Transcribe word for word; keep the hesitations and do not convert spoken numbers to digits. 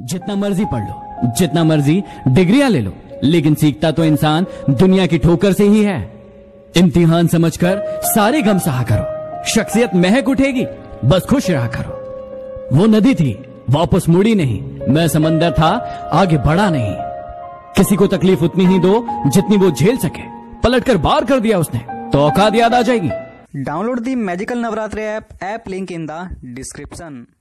जितना मर्जी पढ़ लो, जितना मर्जी डिग्रियां ले लो, लेकिन सीखता तो इंसान दुनिया की ठोकर से ही है। इम्तिहान समझकर सारे गम सहा करो, शख्सियत महक उठेगी, बस खुश रहा करो। वो नदी थी, वापस मुड़ी नहीं, मैं समंदर था, आगे बढ़ा नहीं। किसी को तकलीफ उतनी ही दो जितनी वो झेल सके, पलटकर बार कर दिया उसने तो औकात याद आ जाएगी। Download the magical Navratri app app link in the description.